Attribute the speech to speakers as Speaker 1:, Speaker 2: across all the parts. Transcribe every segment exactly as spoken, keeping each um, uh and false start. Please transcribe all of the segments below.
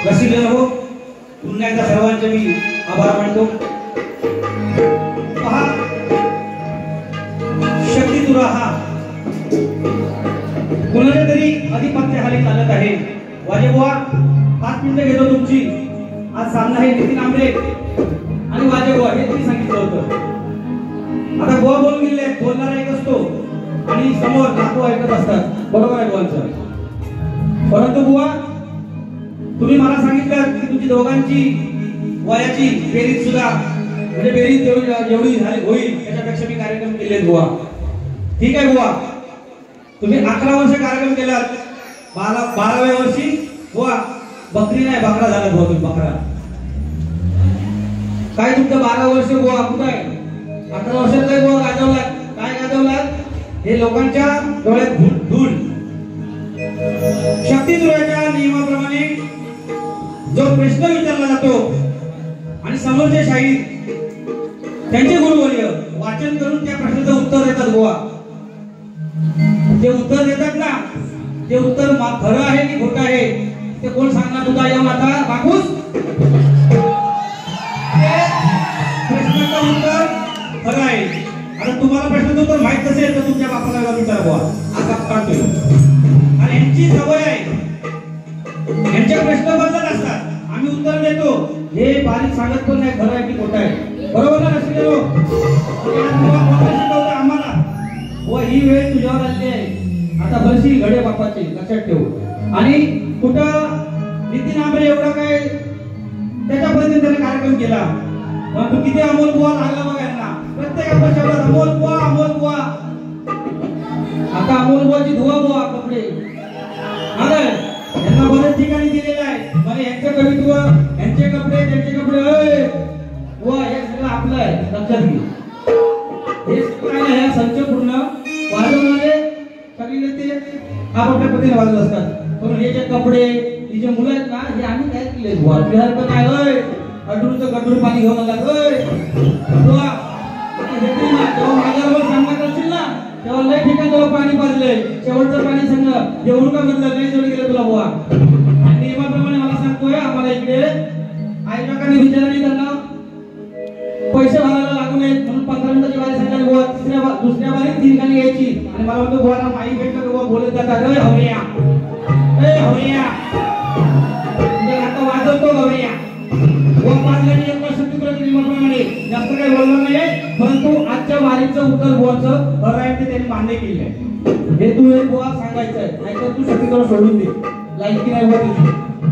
Speaker 1: रसिकजन हो, पुन्हा एकदा सर्वांचे मी आभार मानतो. पहा, शक्ती तुरा हा कुणाच्या तरी अधिपत्याखाली चालत आहे. वाजेबुवा पाच मिनिटं घेतो तुमची. आज सामना आहे नितीन आंबरे आणि वाजेबुवा हे तुम्ही सांगितलं होतं. आता बुवा बोलून गेले, बोलणारा एक असतो आणि समोर लाखो ऐकत असतात. बरोबर आहे बुवांचं. परंतु बुवा तुम्ही मला सांगितलं की तुमची दोघांची वयाची बेरीज सुद्धा म्हणजे बेरीज जेवढी जेवढी झाली होईल त्याच्यापेक्षा मी कार्यक्रम केले बुवा. ठीक आहे बुवा, तुम्ही अकरा वर्ष कार्यक्रम केलात. बारा बाराव्या वर्षी बुवा बकरी नाही बकरा झाला बुवा. तुम्ही बकरा काय तुमचं बारा वर्ष बुवा कुठं आहे? अकरा वर्षात काय बुवा गाजवलात? काय गाजवलात? हे लोकांच्या डोळ्यात धूळ. शक्ती तुऱ्याच्या नियमाप्रमाणे जो प्रश्न विचारला जातो आणि समोरचे शाहीर त्यांचे गुरुवर्य वाचन करून त्या प्रश्नाचं उत्तर देतात बुवा. जे उत्तर देतात ना ते उत्तर खरं आहे की खोटं आहे ते कोण सांगणार? तुझा येऊन आता बापूस प्रश्नाचं उत्तर खरं आहे. आता तुम्हाला प्रश्नाचं उत्तर माहित नसेल तर तुमच्या बापाला विचारा बुवा. आता काढतोय आणि यांची सवय आहे, यांचे प्रश्न बदलत असतात. आम्ही उत्तर देतो हे बारीक सांगत पण नाही खरं आहे की खोटं आहे. बरोबर ना? शिकवतो आम्हाला व ही वेळ तुझ्यावर आली आहे. आता बरशी घडे बापाचे लक्षात ठेव. आणि कुठं नितीन आंबरे एवढा काय त्याच्यापर्यंत त्याने कार्यक्रम केला. तू किती अमोल बुवा लागला बघा यांना. प्रत्येक आपल्या शब्दात अमोल बुवा अमोल बुवा. आता अमोल बुवाची धुवा बुवा कपडे यांना बरेच ठिकाणी दिलेलं आहे. म्हणजे यांचे कवित्व यांचे कपडे त्यांचे कपडे बुवा हे सगळं आपलं आहे. लक्षात घे. हे काय आहे संच पूर्ण वाजवणारे सगळे ते आपापल्या पद्धतीने वाजवत असतात. पण हे जे कपडे ही जे मुलं आहेत ना हे आम्ही काय केले बुवा. बिहार पण आहे होय अडूरचं गडूर पाणी घेऊन आला होय बुवा. जेव्हा माझ्याबरोबर सांगत असतील ना तेव्हा लय ठिकाणी तुला पाणी पाजले. शेवटचं पाणी सांग देऊन का बदल नाही जोड गेलं तुला बुवा. आणि नियमाप्रमाणे मला सांगतोय आम्हाला इकडे आयोजकांनी विचारणी त्यांना पैसे भरायला लागू नयेत म्हणून पंधरा मिनिटाची वारी सांगायला बुवा. तिसऱ्या दुसऱ्या वारीत तीन गाणी यायची आणि मला म्हणतो बुवाला माई भेटलं बुवा बोलत जातात ए हवया ए हवया म्हणजे आता वाजवतो हवया बुवा. पाच गाणी एक वर्ष शक्तीपुराच्या नियमाप्रमाणे जास्त काही बोलणार नाही. परंतु आजच्या वारीचं उत्तर बुवाचं खरं आहे ते त्यांनी मान्य केलं आहे. हे तू एक बुवा सांगायचं आहे नाहीतर तू शक्तीपुरा सोडून दे. लायकी नाही बुवा तुझी.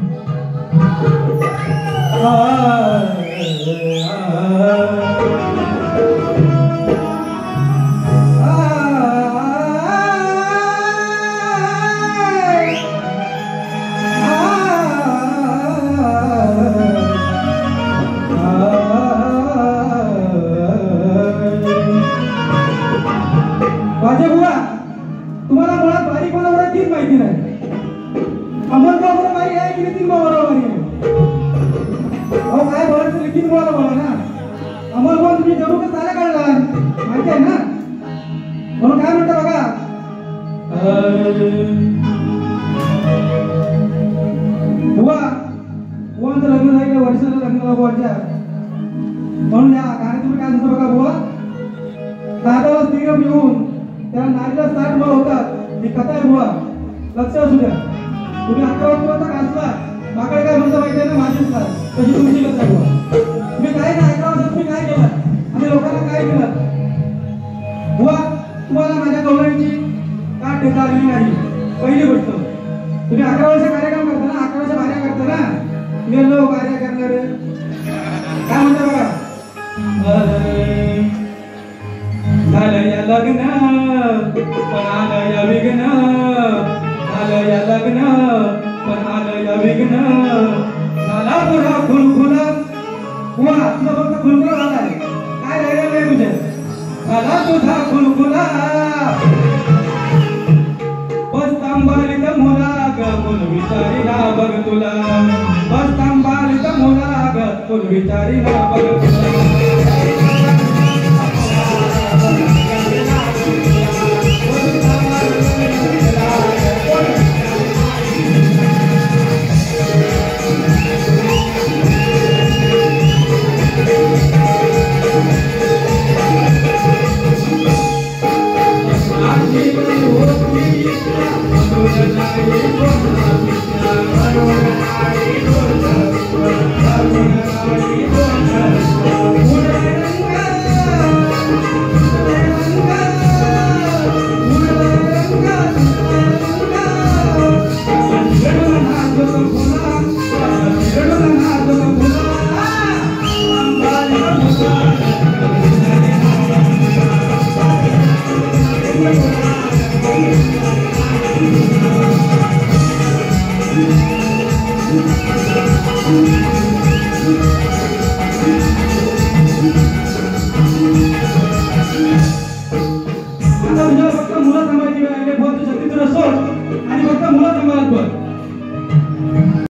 Speaker 1: वाजेबुवा तुम्हाला मुळात वारी कोणाबरोबर तीच माहिती नाही. अमोल बरोबर वारी आहे की नितीन बरोबर वारी आहे? अहो काय बोलायचं नितीन बोला बोला ना. अमोल बोल तुम्ही जरूर चाला काढला माहिती आहे ना. म्हणून काय म्हणतो बघा बुवा बुवांचं लग्न झालं वर्षाला लग्न बुवाच्या. म्हणून या गाण्यात तुम्ही काय म्हणतो बघा बुवा. दादाला स्त्रीगम येऊन त्या नारीला साठ मुलं होतात ही कथा आहे बुवा. लक्ष असू द्या. तुम्ही अकरा वर्षाचा घासला माकडे काय म्हणता माहिती आहे ना माझीच काय तशी तुमची कथा बुवा. तुम्ही काय ना अकरा वर्षात तुम्ही काय केलं आणि लोकांना काय केलं बुवा. तुम्हाला माझ्या गौरवांची का ठेचा आली नाही. पहिली गोष्ट तुम्ही अकरा वर्ष कार्यक्रम करता ना अकरा वर्ष कार्य करता ना. मी कार्य करणार काय म्हणता बघा. झालंय लग्न पण आलंय विघ्न. झालंय लग्न पण आलंय विघ्न. झाला तुझा खुलखुला बुवा. तुझा फक्त खुलखुला झालाय काय राहिलं नाही तुझे. झाला तुझा खुलखुला बस तांबारीत मोला ग कोण विचारीला बघ तुला. बस तांबारीत मोला ग कोण विचारीला बघ तुला.
Speaker 2: Thank you.